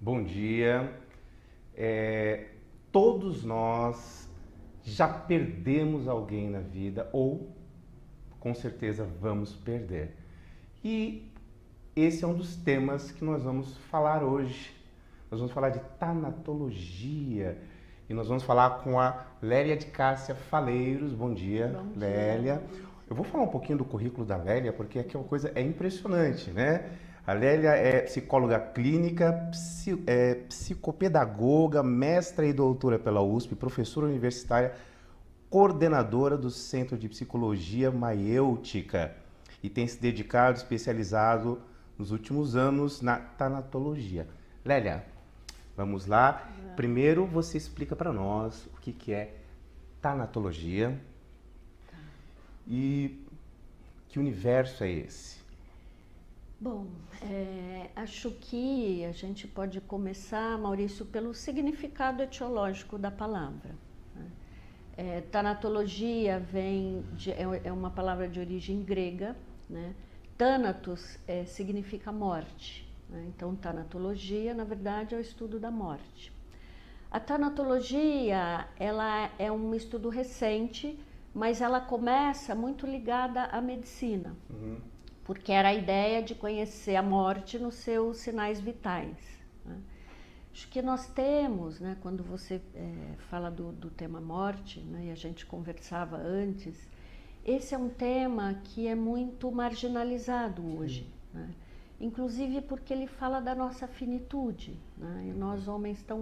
Bom dia. Todos nós já perdemos alguém na vida ou com certeza vamos perder. E esse é um dos temas que nós vamos falar hoje. Nós vamos falar de tanatologia e nós vamos falar com a Lélia de Cássia Faleiros. Bom dia, Bom dia. Lélia. Eu vou falar um pouquinho do currículo da Lélia porque aqui é uma coisa impressionante, né? A Lélia é psicóloga clínica, psicopedagoga, mestra e doutora pela USP, professora universitária, coordenadora do Centro de Psicologia Maiêutica e tem se dedicado, especializado nos últimos anos na tanatologia. Lélia, vamos lá. Primeiro você explica para nós o que é tanatologia e que universo é esse? Bom, acho que a gente pode começar, Maurício, pelo significado etiológico da palavra. Tanatologia é uma palavra de origem grega, né? Thanatos significa morte, né? Então, tanatologia, na verdade, é o estudo da morte. A tanatologia, ela é um estudo recente, mas ela começa muito ligada à medicina. Porque era a ideia de conhecer a morte nos seus sinais vitais, né? Acho que nós temos, né, quando você fala do tema morte, né, e a gente conversava antes, esse é um tema que é muito marginalizado hoje, né? Inclusive porque ele fala da nossa finitude, né? E nós homens tão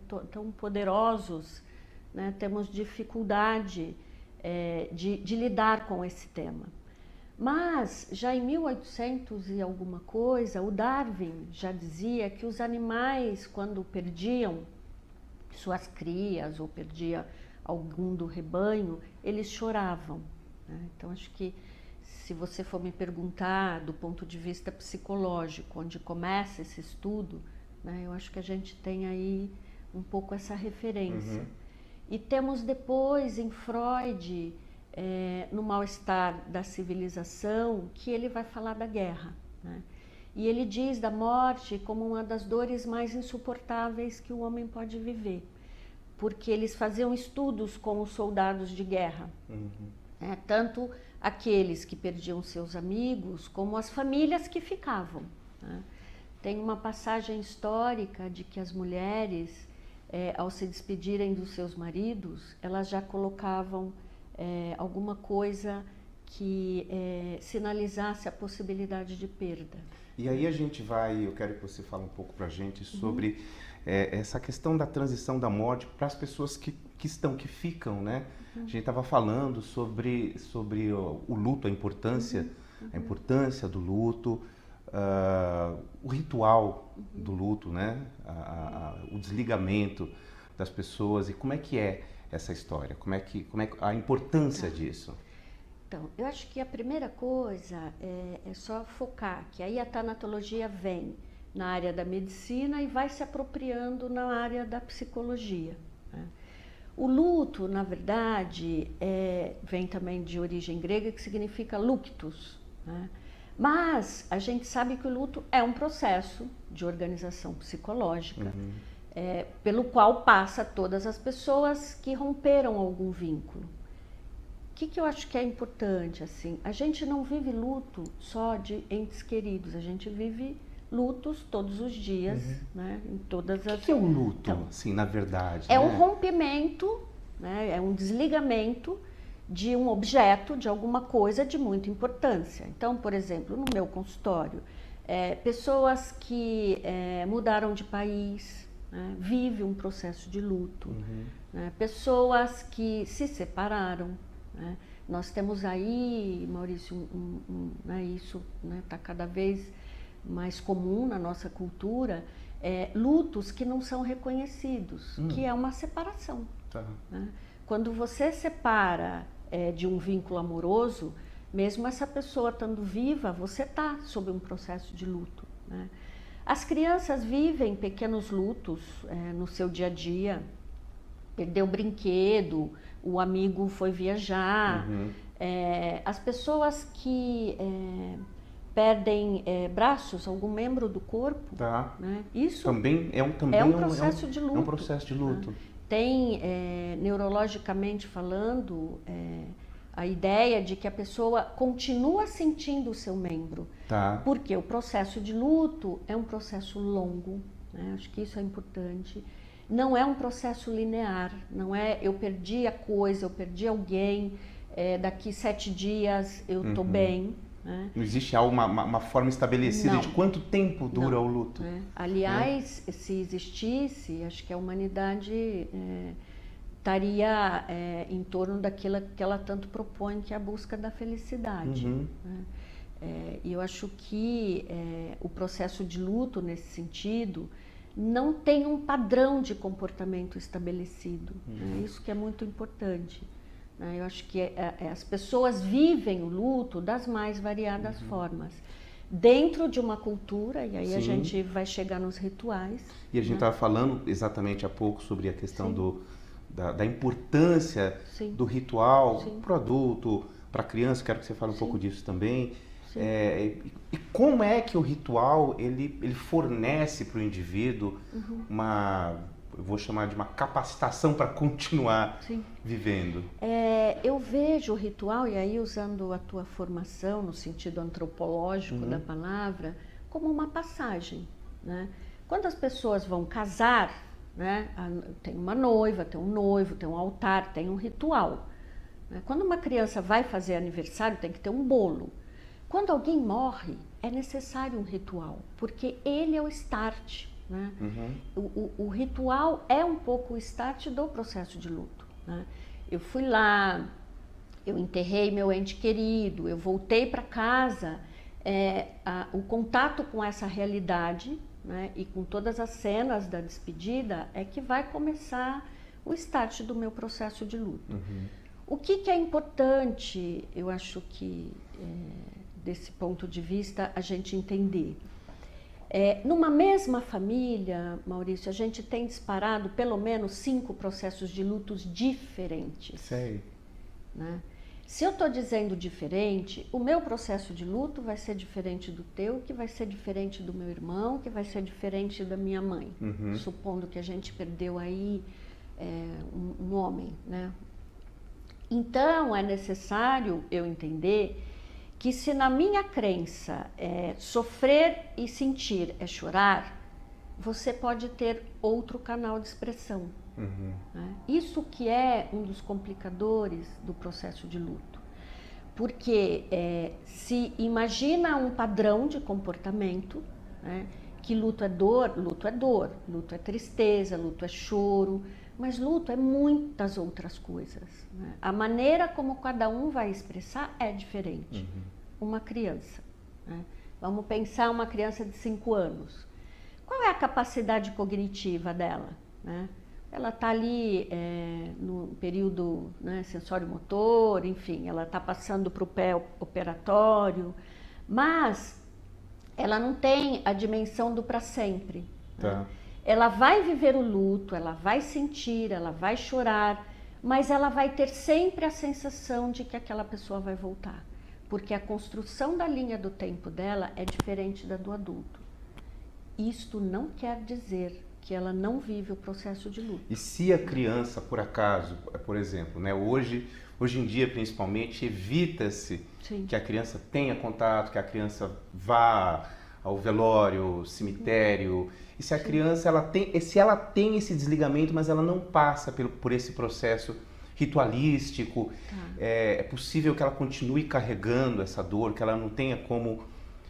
poderosos, né, temos dificuldade de lidar com esse tema. Mas, já em 1800 e alguma coisa, o Darwin já dizia que os animais, quando perdiam suas crias ou perdia algum do rebanho, eles choravam, né? Então, acho que se você for me perguntar do ponto de vista psicológico, onde começa esse estudo, né, eu acho que a gente tem aí um pouco essa referência. E temos depois, em Freud, no mal-estar da civilização, que ele vai falar da guerra, né? E ele diz da morte como uma das dores mais insuportáveis que o homem pode viver, porque eles faziam estudos com os soldados de guerra, né? Tanto aqueles que perdiam seus amigos, como as famílias que ficavam, né? Tem uma passagem histórica de que as mulheres, ao se despedirem dos seus maridos, elas já colocavam alguma coisa que sinalizasse a possibilidade de perda. E aí eu quero que você fale um pouco para a gente sobre essa questão da transição da morte para as pessoas que ficam, né? A gente estava falando sobre o luto, a importância do luto, o ritual do luto, né? O desligamento das pessoas e como é que é essa história, como é a importância disso? Então, eu acho que a primeira coisa é só focar que aí a tanatologia vem na área da medicina e vai se apropriando na área da psicologia, né? O luto, na verdade, vem também de origem grega, que significa luctus, né? Mas a gente sabe que o luto é um processo de organização psicológica, pelo qual passa todas as pessoas que romperam algum vínculo. O que eu acho que é importante, assim, a gente não vive luto só de entes queridos, a gente vive lutos todos os dias, né? Em todas as... O que é o luto, então, assim, na verdade? É um rompimento, né? É um desligamento de um objeto, de alguma coisa de muita importância. Então, por exemplo, no meu consultório, pessoas que mudaram de país, né, vivem um processo de luto, né? Pessoas que se separaram, né? Nós temos aí, Maurício, né, isso está cada vez mais comum na nossa cultura, lutos que não são reconhecidos, que é uma separação. Né? Quando você separa de um vínculo amoroso, mesmo essa pessoa estando viva, você está sob um processo de luto, né? As crianças vivem pequenos lutos no seu dia a dia. Perdeu o brinquedo, o amigo foi viajar. As pessoas que perdem braços, algum membro do corpo. Tá. Né? Isso também é um processo de luto. É um processo de luto. Né? Tem, neurologicamente falando, a ideia de que a pessoa continua sentindo o seu membro. Tá. Porque o processo de luto é um processo longo, né? Acho que isso é importante. Não é um processo linear, não é eu perdi a coisa, eu perdi alguém, daqui 7 dias eu estou bem. Né? Não existe uma forma estabelecida de quanto tempo dura o luto. Aliás, se existisse, acho que a humanidade estaria em torno daquilo que ela tanto propõe, que é a busca da felicidade. Né? E eu acho que o processo de luto, nesse sentido, não tem um padrão de comportamento estabelecido. Né? Isso que é muito importante. Eu acho que as pessoas vivem o luto das mais variadas formas, dentro de uma cultura, e aí Sim. a gente vai chegar nos rituais. E a gente estava falando exatamente há pouco sobre a questão da importância Sim. do ritual para o adulto, para a criança, quero que você fale um pouco disso também. E como é que o ritual ele fornece para o indivíduo eu vou chamar de uma capacitação para continuar Sim. vivendo? Eu vejo o ritual, e aí usando a tua formação no sentido antropológico da palavra, como uma passagem. Né? Quando as pessoas vão casar, né, tem uma noiva, tem um noivo, tem um altar, tem um ritual. Né? Quando uma criança vai fazer aniversário, tem que ter um bolo. Quando alguém morre, é necessário um ritual, porque ele é o start. Né? O ritual é um pouco o start do processo de luto. Né? Eu fui lá, eu enterrei meu ente querido, eu voltei para casa, o contato com essa realidade, né, e com todas as cenas da despedida é que vai começar o start do meu processo de luto. O que é importante, eu acho que desse ponto de vista, a gente entender. Numa mesma família, Maurício, a gente tem disparado pelo menos 5 processos de lutos diferentes. Sei. Né? Se eu estou dizendo diferente, o meu processo de luto vai ser diferente do teu, que vai ser diferente do meu irmão, que vai ser diferente da minha mãe. Supondo que a gente perdeu aí um homem. Né? Então, é necessário eu entender que se na minha crença sofrer e sentir é chorar, você pode ter outro canal de expressão. Né? Isso que é um dos complicadores do processo de luto. Porque se imagina um padrão de comportamento, né, que luto é dor, luto é tristeza, luto é choro, mas luto é muitas outras coisas. Né? A maneira como cada um vai expressar é diferente. Uma criança, né? Vamos pensar uma criança de 5 anos. Qual é a capacidade cognitiva dela? Né? Ela está ali no período, né, sensório-motor, enfim, ela está passando para o pé operatório, mas ela não tem a dimensão do para sempre. Tá. Né? Ela vai viver o luto, ela vai sentir, ela vai chorar, mas ela vai ter sempre a sensação de que aquela pessoa vai voltar. Porque a construção da linha do tempo dela é diferente da do adulto. Isto não quer dizer que ela não vive o processo de luto. E se a criança, por acaso, por exemplo, né, hoje em dia principalmente, evita-se que a criança tenha contato, que a criança vá ao velório, cemitério. E se a criança se ela tem esse desligamento, mas ela não passa por esse processo ritualístico, é possível que ela continue carregando essa dor, que ela não tenha como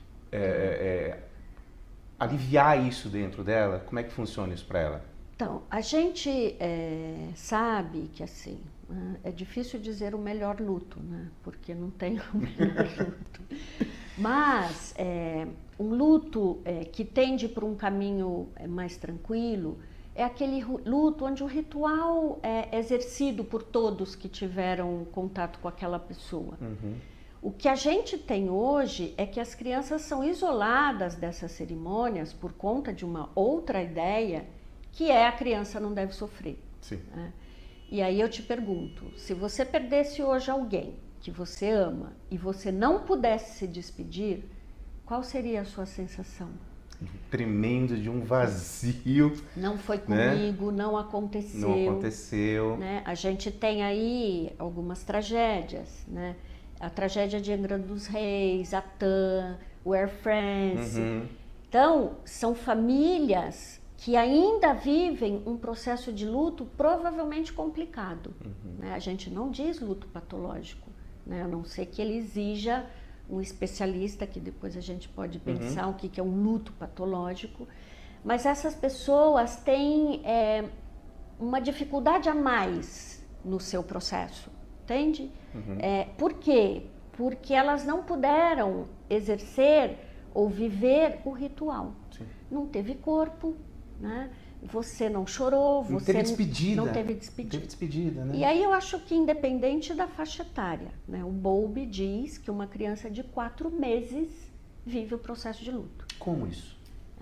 aliviar isso dentro dela? Como é que funciona isso para ela? Então, a gente sabe que assim, é difícil dizer o melhor luto, né? Porque não tem o melhor luto. Mas um luto que tende para um caminho mais tranquilo é aquele luto onde o ritual é exercido por todos que tiveram contato com aquela pessoa. O que a gente tem hoje é que as crianças são isoladas dessas cerimônias por conta de uma outra ideia, que é a criança não deve sofrer. Sim. Né? E aí eu te pergunto, se você perdesse hoje alguém que você ama e você não pudesse se despedir, qual seria a sua sensação? Tremendo, de um vazio. Não foi né? comigo, não aconteceu. Não aconteceu. Né? A gente tem aí algumas tragédias, né? A tragédia de Angra dos Reis, a TAM, o Air France. Então, são famílias que ainda vivem um processo de luto provavelmente complicado. Né? A gente não diz luto patológico, né? A não ser que ele exija um especialista, que depois a gente pode pensar o que é um luto patológico. Mas essas pessoas têm uma dificuldade a mais no seu processo, entende? Por quê? Porque elas não puderam exercer ou viver o ritual. Sim. Não teve corpo, né? Você não chorou, Não você teve despedida. não teve despedida. Teve despedida, né? E aí eu acho que independente da faixa etária, né? O Bowlby diz que uma criança de 4 meses vive o processo de luto. Como isso?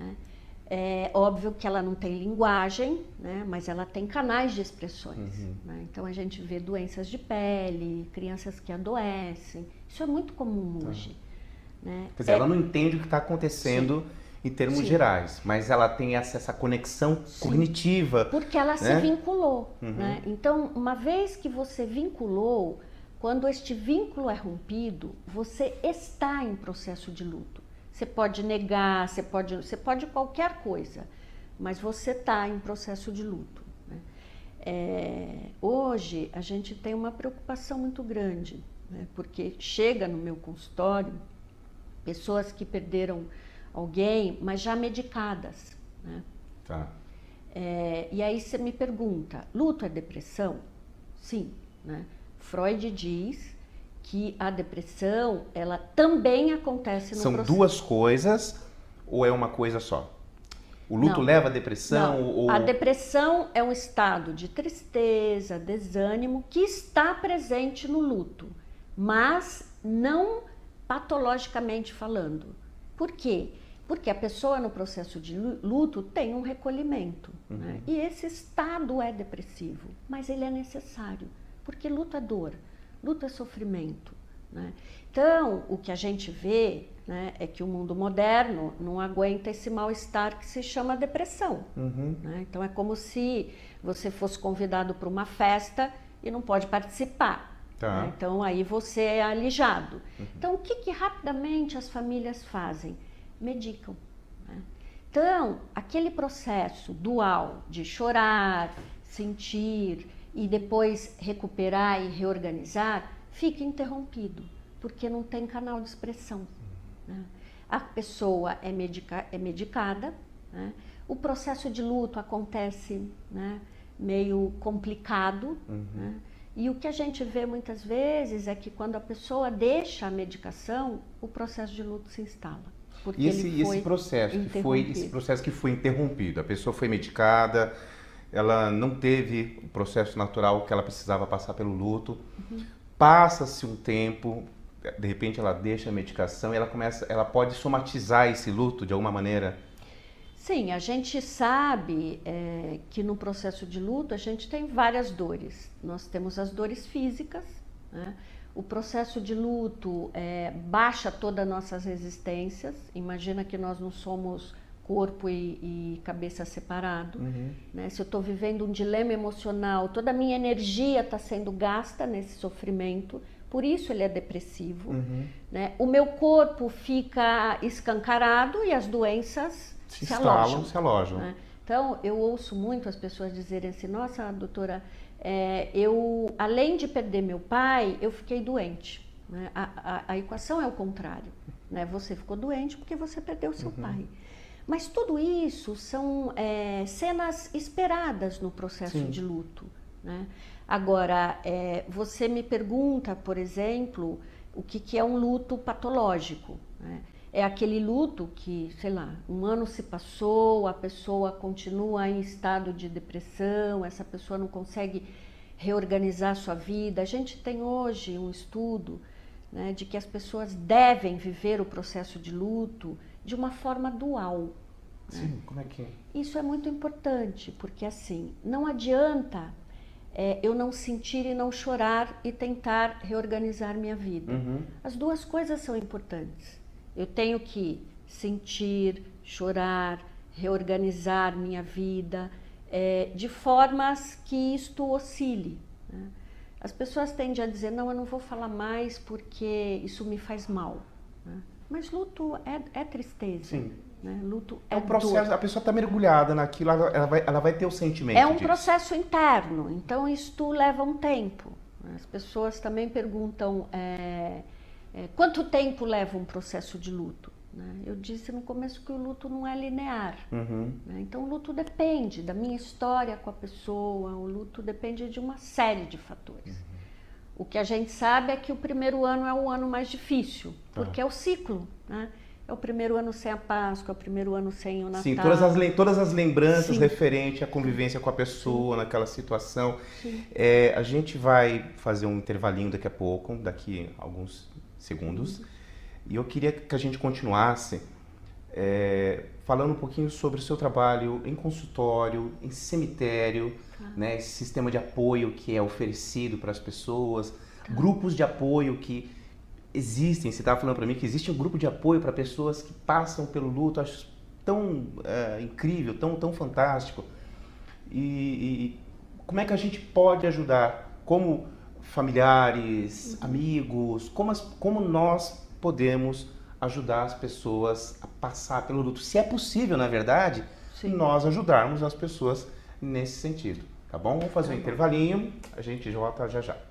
É óbvio que ela não tem linguagem, né? Mas ela tem canais de expressões. Né? Então a gente vê doenças de pele, crianças que adoecem. Isso é muito comum hoje. Né? Quer dizer, ela não entende o que está acontecendo em termos gerais, mas ela tem essa conexão cognitiva. Porque ela se vinculou. Né? Então, uma vez que você vinculou, quando este vínculo é rompido, você está em processo de luto. Você pode negar, você pode qualquer coisa, mas você está em processo de luto. Né? Hoje, a gente tem uma preocupação muito grande, né? Porque chega no meu consultório pessoas que perderam alguém, mas já medicadas. Né? Tá. E aí você me pergunta, luto é depressão? Sim. Né? Freud diz que a depressão, ela também acontece no processo. São duas coisas ou é uma coisa só? O luto leva à depressão? Não. Ou... A depressão é um estado de tristeza, desânimo, que está presente no luto, mas não patologicamente falando. Por quê? Porque a pessoa no processo de luto tem um recolhimento. Né? E esse estado é depressivo, mas ele é necessário, porque luto é dor, luto é sofrimento. Né? Então, o que a gente vê, né, é que o mundo moderno não aguenta esse mal-estar que se chama depressão. Né? Então, é como se você fosse convidado para uma festa e não pode participar. Tá. Né? Então, aí você é alijado. Então, o que rapidamente as famílias fazem? Medicam. Né? Então, aquele processo dual de chorar, sentir e depois recuperar e reorganizar, fica interrompido, porque não tem canal de expressão. Né? A pessoa é medicada, né? O processo de luto acontece, né, meio complicado, né? E o que a gente vê muitas vezes é que quando a pessoa deixa a medicação, o processo de luto se instala. Porque esse processo que foi interrompido, a pessoa foi medicada, ela não teve o processo natural que ela precisava passar pelo luto, passa-se um tempo, de repente ela deixa a medicação e ela pode somatizar esse luto de alguma maneira? Sim, a gente sabe que no processo de luto a gente tem várias dores. Nós temos as dores físicas, né? O processo de luto baixa todas as nossas resistências. Imagina que nós não somos corpo e cabeça separado. Né? Se eu estou vivendo um dilema emocional, toda a minha energia está sendo gasta nesse sofrimento, por isso ele é depressivo. Né? O meu corpo fica escancarado e as doenças se alojam. Né? Então, eu ouço muito as pessoas dizerem assim, nossa, doutora, eu, além de perder meu pai, eu fiquei doente. Né? A equação é o contrário. Né? Você ficou doente porque você perdeu seu pai. Mas tudo isso são cenas esperadas no processo de luto. Né? Agora, você me pergunta, por exemplo, o que é um luto patológico. Né? É aquele luto que, sei lá, um ano se passou, a pessoa continua em estado de depressão, essa pessoa não consegue reorganizar sua vida. A gente tem hoje um estudo, né, de que as pessoas devem viver o processo de luto de uma forma dual. Sim, né? Como é que é? Isso é muito importante, porque assim, não adianta eu não sentir e não chorar e tentar reorganizar minha vida. As duas coisas são importantes. Eu tenho que sentir, chorar, reorganizar minha vida, de formas que isto oscile, né? As pessoas tendem a dizer, não, eu não vou falar mais porque isso me faz mal, né? Mas luto é tristeza. Sim. Né? Luto É um processo, dor. a pessoa está mergulhada naquilo, ela vai ter o sentimento É um disso. processo interno, então isto leva um tempo. As pessoas também perguntam quanto tempo leva um processo de luto. Né? Eu disse no começo que o luto não é linear. Uhum. Né? Então o luto depende da minha história com a pessoa, o luto depende de uma série de fatores. Uhum. O que a gente sabe é que o primeiro ano é o ano mais difícil, porque é o ciclo, né? É o primeiro ano sem a Páscoa, é o primeiro ano sem o Natal. Sim, todas as lembranças Sim. referentes à convivência com a pessoa, sim, naquela situação. Sim. A gente vai fazer um intervalinho daqui a pouco, daqui a alguns segundos. E eu queria que a gente continuasse falando um pouquinho sobre o seu trabalho em consultório, em cemitério, né, esse sistema de apoio que é oferecido para as pessoas, grupos de apoio que existem. Você estava falando para mim que existe um grupo de apoio para pessoas que passam pelo luto. Acho tão incrível, tão fantástico. E como é que a gente pode ajudar, como familiares, amigos, como nós podemos ajudar as pessoas a passar pelo luto? Se é possível, na verdade, sim, nós ajudarmos as pessoas nesse sentido. Tá bom? Vamos fazer um intervalinho, a gente volta já já.